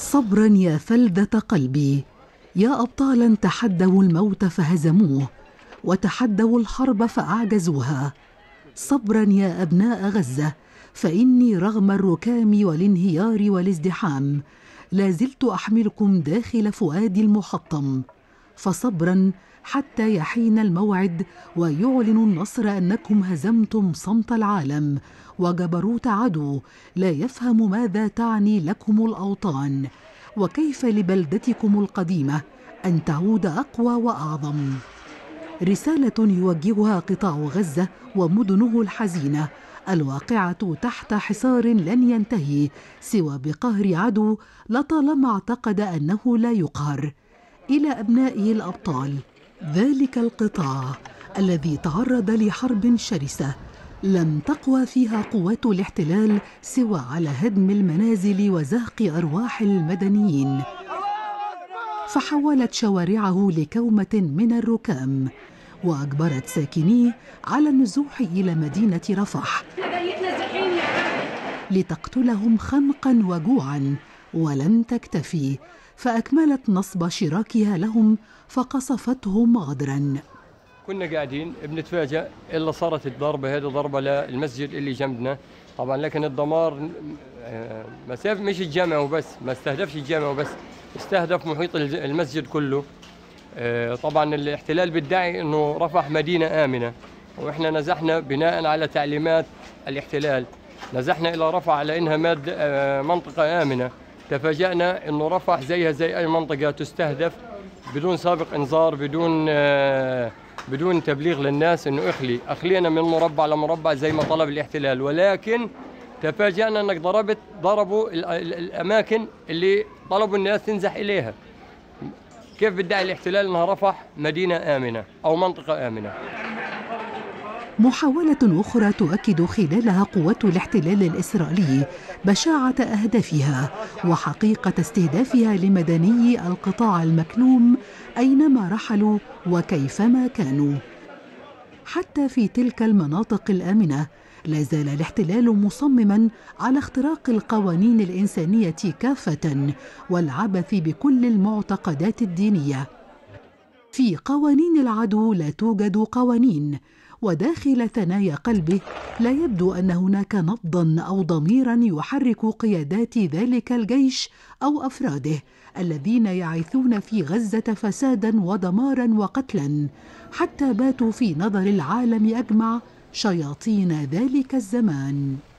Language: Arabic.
صبرا يا فلذة قلبي، يا أبطالا تحدوا الموت فهزموه، وتحدوا الحرب فأعجزوها. صبرا يا أبناء غزة، فإني رغم الركام والانهيار والازدحام لا زلت أحملكم داخل فؤادي المحطم. فصبرا حتى يحين الموعد ويعلن النصر أنكم هزمتم صمت العالم وجبروت عدو لا يفهم ماذا تعني لكم الأوطان، وكيف لبلدتكم القديمة أن تعود أقوى وأعظم. رسالة يوجهها قطاع غزة ومدنه الحزينة الواقعة تحت حصار لن ينتهي سوى بقهر عدو لطالما اعتقد أنه لا يقهر، إلى أبنائه الأبطال، ذلك القطاع الذي تعرض لحرب شرسة لم تقوى فيها قوات الاحتلال سوى على هدم المنازل وزهق أرواح المدنيين، فحولت شوارعه لكومة من الركام وأجبرت ساكنيه على النزوح إلى مدينة رفح لتقتلهم خنقا وجوعا، ولم تكتفي فأكملت نصب شراكها لهم فقصفتهم غدرا. كنا قاعدين بنتفاجأ إلا صارت الضربة، هذه ضربة للمسجد اللي جنبنا طبعا، لكن الدمار مسافة مش الجامع وبس، ما استهدفش الجامع وبس، استهدف محيط المسجد كله. طبعا الاحتلال بيدعي انه رفح مدينة آمنة، واحنا نزحنا بناء على تعليمات الاحتلال، نزحنا الى رفح على انها منطقة آمنة. تفاجأنا انه رفح زيها زي اي منطقة تستهدف بدون سابق انذار، بدون تبليغ للناس انه اخلينا من مربع لمربع زي ما طلب الاحتلال، ولكن تفاجأنا انك ضربوا الاماكن اللي طلبوا الناس تنزح اليها. كيف بيدعي الاحتلال انها رفح مدينة آمنة او منطقة آمنة؟ محاولة أخرى تؤكد خلالها قوات الاحتلال الإسرائيلي بشاعة أهدافها وحقيقة استهدافها لمدني القطاع المكلوم أينما رحلوا وكيفما كانوا. حتى في تلك المناطق الآمنة لا زال الاحتلال مصمما على اختراق القوانين الإنسانية كافة والعبث بكل المعتقدات الدينية. في قوانين العدو لا توجد قوانين، وداخل ثنايا قلبه لا يبدو أن هناك نبضاً أو ضميراً يحرك قيادات ذلك الجيش أو أفراده الذين يعيثون في غزة فساداً ودماراً وقتلاً، حتى باتوا في نظر العالم أجمع شياطين ذلك الزمان.